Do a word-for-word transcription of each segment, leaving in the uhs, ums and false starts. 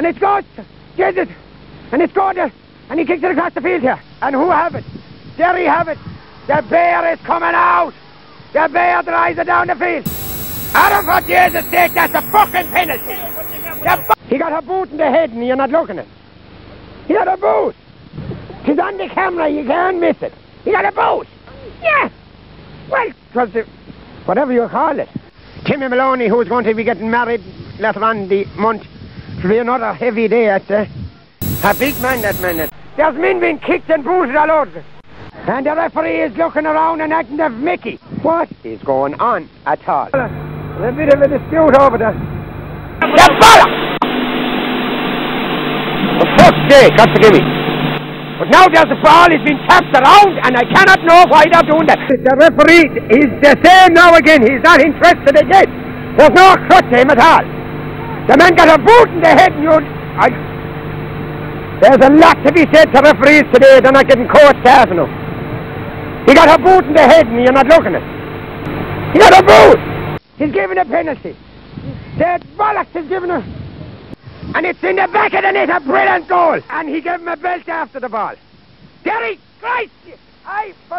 And it goes, Jesus, and it's going there, and he kicks it across the field here. And who have it? There he have it. The bear is coming out. The bear drives it down the field. Out of for Jesus' sake, that's a fucking penalty. He got a boot in the head and you're not looking at it. He got a boot. He's on the camera, you can't miss it. He got a boot. Yeah. Well, because the, whatever you call it. Timmy Maloney, who's going to be getting married later on in the month. It'll be another heavy day, I'd say. A big man, that man. That. There's men being kicked and bruised all over. And the referee is looking around and acting of Mickey. What is going on at all? There's a bit of a dispute over there. The bollocks! For fuck's sake, God forgive me. But now there's a ball, it's been tapped around, and I cannot know why they're doing that. The referee is the same now again, he's not interested again. There's no crutch to him at all. The man got a boot in the head and you... I, there's a lot to be said to referees today, they're not getting coached half enough. He got a boot in the head and you're not looking at it. He got a boot! He's given a penalty. The bollocks is given a... And it's in the back of the net, a brilliant goal. And he gave him a belt after the ball. Derry, Christ! I... But...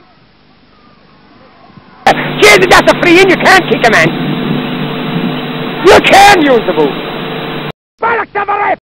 Jesus, that's a free in, you can't kick a man. You can use the boot. Bollocks of a ref!